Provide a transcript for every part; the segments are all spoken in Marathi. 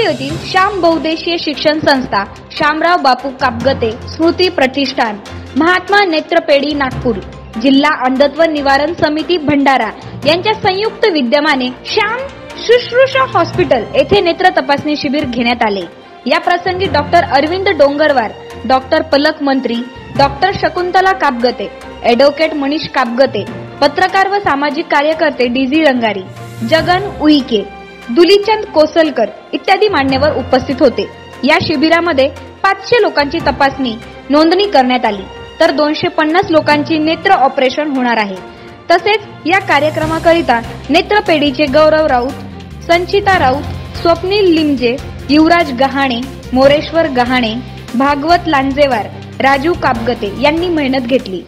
साकोली येथील श्याम बहुउद्देशीय शिक्षण संस्था, शामराव बापू कापगते स्मृती प्रतिष्ठान, महात्मा नेत्रपेढी नागपूर, जिल्हा अंधत्व निवारण समिती भंडारा यांच्या संयुक्त विद्यमाने श्याम शुश्रूषा हॉस्पिटल येथे नेत्र तपासणी शिबिर घेण्यात आले। या प्रसंगी doctor Arvind Dongarwar, doctor Palak Mantri, doctor Shakuntala Kapgate, advocate Manish Kapgate, पत्रकार व सामाजिक कार्यकर्ते डीजी रंगारी, जगन उईके, दुलीचंद कोसलकर इत्यादी मान्यवर उपस्थित होते। या शिबिरामध्ये 500 लोकांची तपासणी नोंदणी करण्यात आली, तर 250 लोकांची नेत्र ऑपरेशन होणार आहे। तसेच या कार्यक्रमाकरिता नेत्रपेढीचे गौरव राऊत, संचिता राऊत, स्वप्नील लिमजे, युवराज गहाणे, मोरेश्वर गहाणे, भागवत लांजेवार, राजू कापगते यांनी मेहनत घेतली।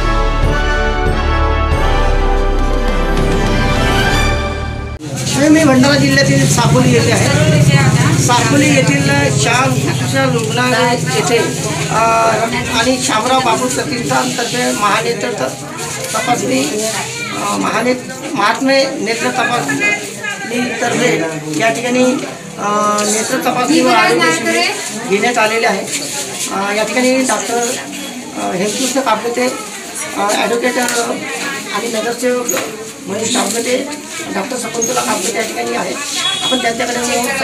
मी भंडारा जिल्ह्यातील साकोली येथे आहे। साकोली येथील श्याम शुश्रूषा रुग्णालय येथे आणि शामराव बापू प्रतिष्ठानतर्फे महानेत्र तपासणी महात्मे नेत्र तपासणीतर्फे या ठिकाणी नेत्र तपासणी व आरोग्य शिबिर घेण्यात आलेले आहे। या ठिकाणी डॉक्टर हेमकृष्ण कापगते, ॲडव्होकेट आणि नगरसेवक मनीष कापगते, डॉक्टर शकुंतला कापगते या ठिकाणी आहे। आपण त्यांच्याकडे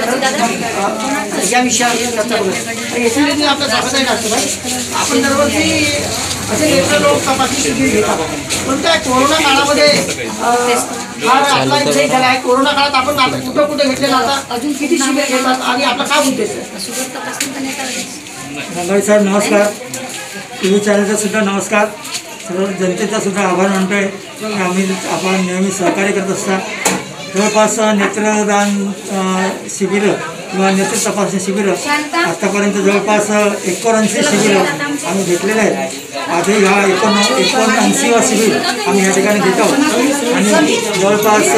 या विषयावर चर्चा करू। येथील आपलं स्वागत आहे डॉक्टर भाई। आपण दरवर्षी असे नेत्र रोग तपासणी शिबिर घेतात, पण त्या कोरोना काळामध्ये आपला विषय झाला आहे। कोरोना काळात आपण आता कुठे घेतले जातात, अजून किती शिबिर घेतात आणि आपला काय उद्देश आहे? रंगारी साहेब नमस्कार, टीव्ही चॅनलचा सुद्धा नमस्कार, सर्व जनतेचा सुद्धा आभार मानतोय। आपण नेहमी सहकार्य करत असतात। जवळपास नेत्रदान शिबिरं किंवा नेत्र तपासणी शिबिरं आतापर्यंत जवळपास 79 शिबिरं आम्ही घेतलेले आहेत। आधी हा 79वा शिबिर आम्ही या ठिकाणी घेत आहोत आणि जवळपास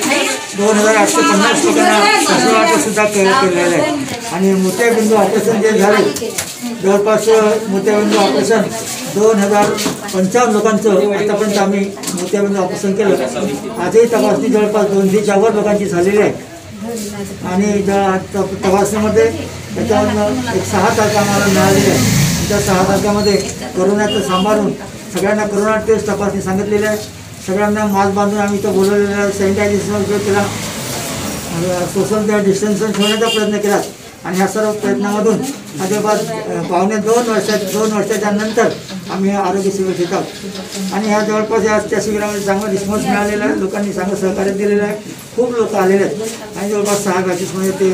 2850 लोकांना प्रसवाचं सुद्धा केलेलं आहे। आणि मोत्याबिंदू ऑपरेशन जे झाले, जवळपास मोत्याबिंदू ऑपरेशन 2055 लोकांचं आतापर्यंत आम्ही मोत्याबिंदू ऑपरेशन केलं। आजही तपासणी जवळपास 200च्या वर लोकांची झालेली आहे। आणि तपासणीमध्ये त्याच्यावर 6 तारखा आम्हाला मिळालेली आहे। त्या 6 तारखामध्ये कोरोनाचं सांभाळून सगळ्यांना कोरोना टेस्ट तपासणी सांगितलेली आहे। सगळ्यांना मास्क बांधून आम्ही इथं बोलवलेलं आहे, सॅनिटायझेशनचा उपयोग केला, सोशल डिस्टन्स ठेवण्याचा प्रयत्न केला। आणि ह्या सर्व प्रयत्नामधून जवळपास पावणे 2 वर्षाच्या नंतर आम्ही आरोग्य शिबिर घेत आहोत। आणि ह्या जवळपास त्या शिबिरामध्ये चांगला रिस्पॉन्स मिळालेला आहे, लोकांनी चांगलं सहकार्य दिलेलं आहे, खूप लोक आलेले आहेत। आणि जवळपास 6 बॅचेसमध्ये ते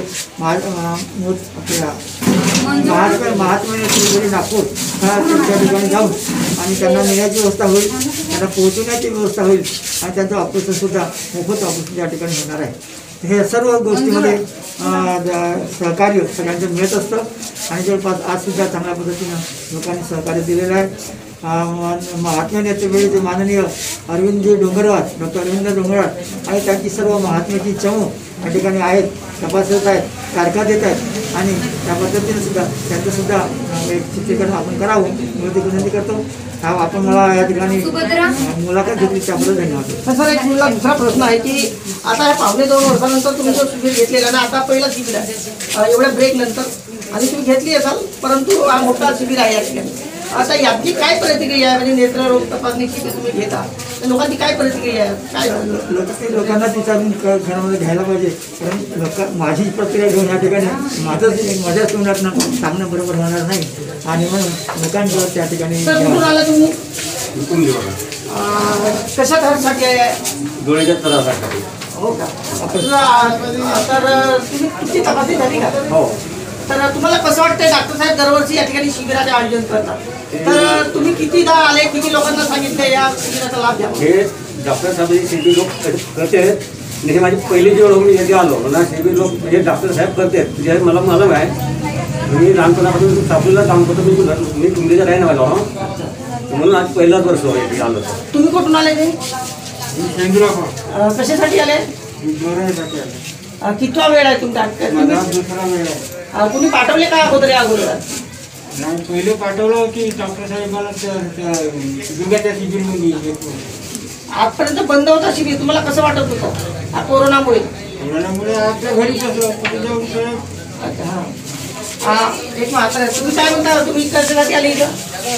महात्मा नेत्रपेढी नागपूर त्या ठिकाणी जाऊन आणि त्यांना नेण्याची व्यवस्था होईल, त्यांना पोहोचवण्याची व्यवस्था होईल आणि त्यांचं ऑपरेशनसुद्धा मोफत ऑपरेशन या ठिकाणी होणार आहे। हे सर्व गोष्टीमध्ये सहकार्य सगळ्यांचं मिळत असतं आणि जवळपास आजसुद्धा चांगल्या पद्धतीनं लोकांनी सहकार्य दिलेलं आहे। महात्मा नेत्रपेढीचे माननीय अरविंदजी डोंगरवार, डॉक्टर अरविंद डोंगरवार आणि त्यांची सर्व महात्म्याची चमू या ठिकाणी आहेत, तपासत आहेत, तारखा देत आहेत आणि त्या पद्धतीने सुद्धा त्यांचंसुद्धा एक चित्रीकरण आपण करावं मी विनंती करतो। आपण मला या ठिकाणी मुलाखत घेतली त्याबद्दल धन्यवाद। सर, एक दुसरा प्रश्न आहे की आता ह्या पावणे 2 वर्षानंतर तुम्ही जो शिबिर घेतलेला ना, आता पहिला शिबिर आहे एवढ्या ब्रेक नंतर आणि तुम्ही घेतली असाल, परंतु हा मोठा शिबिर आहे या ठिकाणी। आता याची काय प्रतिक्रिया आहे? म्हणजे नेत्ररोग तपासणी शिबिर तुम्ही घेता, लोकांची काय प्रतिक्रिया आहे? काय लोकांना विचारून घरामध्ये घ्यायला पाहिजे, कारण माझी प्रतिक्रिया घेऊन या ठिकाणी माझ्या तोंडातनं सांगणं बरोबर होणार नाही आणि म्हणून लोकांजवळ त्या ठिकाणी। कुठून आला तुम्ही? कशा साठी आहे? डोळ्याच्या त्रासासाठी। हो का? तर तुम्ही किती तपासणी झाली का? हो। तर तुम्हाला कसं वाटतंय डॉक्टर साहेब दरवर्षी या ठिकाणी शिबिराचे आयोजन करतात, तर तुम्ही कितीदा आले, किती लोकांना सांगितले या शिबिराचा लाभ घ्या? हे डॉक्टर साहेब शिबिर लोक करते, हे माझी पहिली जी ओळख मी येथे आलो, मला शिबिर लोक म्हणजे डॉक्टर साहेब करतात जे मला मालूम आहे। मी लहानपणापासून सापूरला काम करतो, मी कुंडलीचा राही आलो म्हणून आज पहिलाच वर्ष आलो। तुम्ही कुठून आले? ते कशासाठी आले? कितवा वेळ आहे तुमचा? दुसरा वेळ आहे। तुम्ही पाठवले का अगोदर? अगोदर नाही, पहिले पाठवलं की डॉक्टर साहेब मला दुर्गाच्या शिबिरमध्ये। आजपर्यंत बंद होता शिबिर, तुम्हाला कसं वाटत होतं कोरोनामुळे? कोरोनामुळे आपल्या घरी कसं अच्छा हां एक म्हातारा तुम्ही काय म्हणता तुम्ही कशासाठी आले इथं?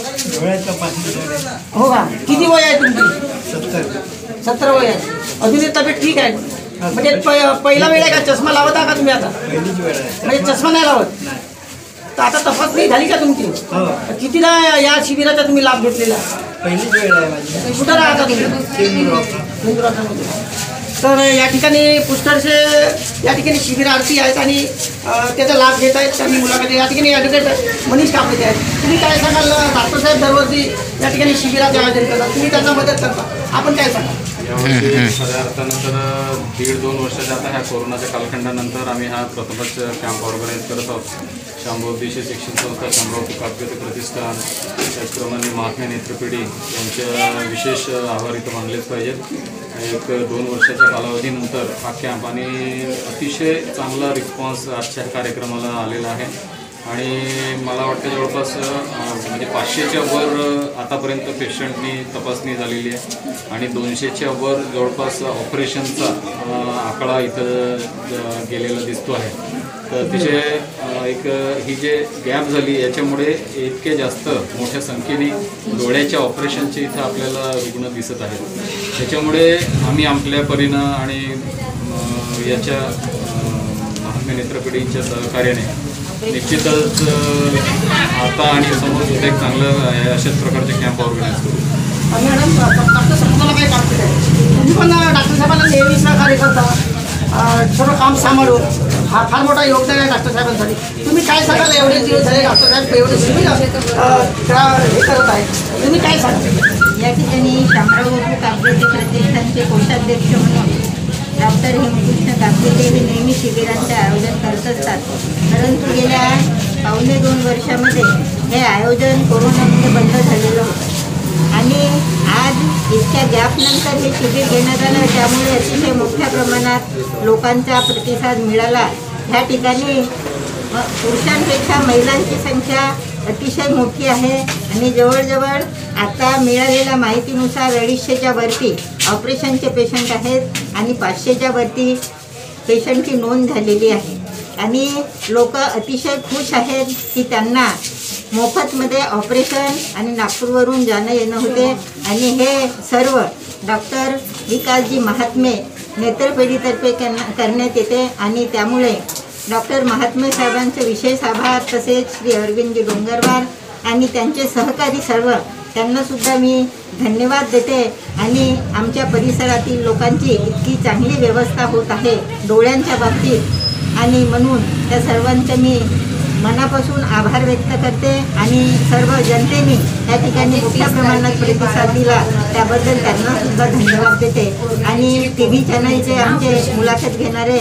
हो का किती वय आहे तुमची? 17 वय आहे. अजूनही तब्येत ठीक आहे म्हणजे पहिला वेळ आहे का? चष्मा लावत आहात का तुम्ही आता? म्हणजे चष्मा नाही लावत तर आता तपासणी झाली का तुमची? कितीदा या शिबिराचा तुम्ही लाभ घेतलेला? पहिलीच वेळ आहे माझी. कुठं राहता तुम्ही? तर या ठिकाणी पुष्कळसे या ठिकाणी शिबिरार्थी आहेत आणि त्याचा लाभ घेत आहेत. त्यांनी मुलाखती या ठिकाणी ॲडव्होकेट मनीष कापडे आहेत. तुम्ही काय सांगाल? डॉक्टरसाहेब दरवर्षी या ठिकाणी शिबिराचे आयोजन करतात, तुम्ही त्यांना मदत करता, आपण काय सांगाल? यावर्षी खऱ्या अर्थानं तर 1.5-2 वर्षाच्या आता ह्या कोरोनाच्या कालखंडानंतर आम्ही हा प्रथमच कॅम्प ऑर्गनाईज करत आहोत. शांभव देशी शिक्षण संस्था, शामराव कापगते प्रतिष्ठान, त्याचप्रमाणे महात्मा नेत्रपिढी यांच्या विशेष आभार इथं मानलेच पाहिजेत. 1-2 वर्षाच्या कालावधीनंतर हा कॅम्प आणि अतिशय चांगला रिस्पॉन्स आजच्या कार्यक्रमाला आलेला आहे आणि मला वाटतं जवळपास म्हणजे 500च्या वर आतापर्यंत पेशंटनी तपासणी झालेली आहे आणि 200च्या वर जवळपास ऑपरेशनचा आकडा इथं गेलेला दिसतो आहे. तर अतिशय ही जे गॅप झाली याच्यामुळे इतके जास्त मोठ्या संख्येने डोळ्याच्या ऑपरेशनचे इथं आपल्याला रुग्ण दिसत आहेत. त्याच्यामुळे आम्ही आपल्या परीनं आणि याच्या महात्मा नेत्रपिढींच्या सहकार्याने निश्चितच आता आणि समोर सुद्धा एक चांगलं अशाच प्रकारचे कॅम्प ऑर्गनाईज करू. मॅडम डॉक्टर समजायला काय काम केलं आहे? तुम्ही पण डॉक्टर साहेबांना नेहमी सहकार्य करता, सर्व काम सांभाळून हा फार मोठा योगदान आहे डॉक्टर साहेबांसाठी. तुम्ही काय सांगाल? एवढे दिवस झाले डॉक्टर साहेब एवढे शिबिर हे करत आहे, तुम्ही काय सांगाल? या ठिकाणी शामराव कापगते प्रतिष्ठानचे कोषाध्यक्ष म्हणून डॉक्टर हेमकृष्ण कापगते हे नेहमी शिबिरांचे आयोजन करत असतात. परंतु गेल्या 1.5-2 वर्षामध्ये हे आयोजन कोरोनामुळे बंद झालेलं होतं आणि आज इतक्या गॅपनंतर हे शिबिर घेण्यात आलं. त्यामुळे अतिशय मोठ्या प्रमाणात लोकांचा प्रतिसाद मिळाला. ह्या ठिकाणी पुरुषांपेक्षा महिलांची संख्या अतिशय मोठी आहे आणि जवळजवळ आता मिळालेल्या माहितीनुसार 250च्या वरती ऑपरेशनचे पेशंट आहेत आणि 500च्या वरती पेशंटची नोंद झालेली आहे आणि लोक अतिशय खुश आहेत की त्यांना मोफतमध्ये ऑपरेशन आणि नागपूरवरून जाणं येणं होते आणि हे सर्व डॉक्टर विकासजी महात्मे नेत्रपेढीतर्फे करण्यात येते आणि त्यामुळे डॉक्टर महात्मे साहेबांचे विशेष आभार. तसेच श्री अरविंदजी डोंगरवार आणि त्यांचे सहकारी सर्व त्यांनासुद्धा मी धन्यवाद देते आणि आमच्या परिसरातील लोकांची इतकी चांगली व्यवस्था होत आहे डोळ्यांच्या बाबतीत आणि म्हणून त्या सर्वांचे मी मनापासून आभार व्यक्त करते आणि सर्व जनतेने त्या ठिकाणी मोठ्या प्रमाणात प्रतिसाद दिला त्याबद्दल त्यांनासुद्धा धन्यवाद देते आणि TV चॅनलचे आमचे मुलाखत घेणारे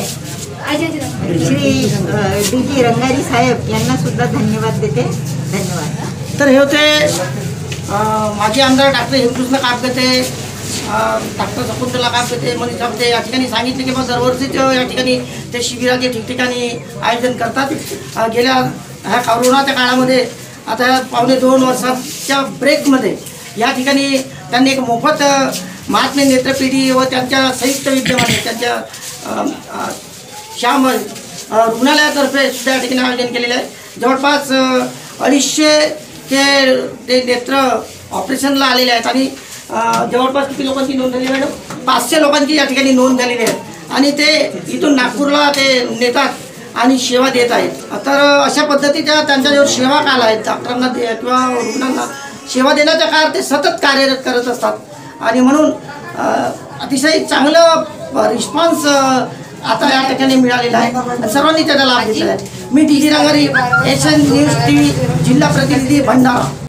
श्री DG रंगारी साहेब यांनासुद्धा धन्यवाद देते. धन्यवाद. तर हे होते माजी आमदार डॉक्टर हेमकृष्ण कापगते, डॉक्टर शकुंतला कापगते, मनीष कापते. या ठिकाणी सांगितले की मग दरवर्षीच या ठिकाणी ते शिबिराचे ठिकठिकाणी आयोजन करतात. गेल्या ह्या कोरोनाच्या काळामध्ये आता 1.5-2 वर्षाच्या ब्रेकमध्ये या ठिकाणी त्यांनी एक मोफत महात्मा नेत्रपिढी व त्यांच्या संयुक्त विद्यमाने त्यांच्या श्याम रुग्णालयातर्फे सुद्धा या ठिकाणी आयोजन केलेलं आहे. जवळपास 250 ते नेत्र ऑपरेशनला आलेले आहेत आणि जवळपास किती लोकांची नोंद झाली मॅडम? 500 लोकांची या ठिकाणी नोंद झालेली आहे आणि ते इथून नागपूरला ते नेतात आणि सेवा देत आहेत. तर अशा पद्धतीच्या त्यांच्याजवळ सेवा काल आहेत. डॉक्टरांना किंवा रुग्णांना सेवा देण्याच्या काळ ते सतत कार्यरत करत असतात आणि म्हणून अतिशय चांगलं रिस्पॉन्स आता या ठिकाणी मिळालेला आहे. सर्वांनी त्याचा लाभ घेतलेला आहे. मी DG Rangari, SN news TV जिल्हा प्रतिनिधी भंडारा.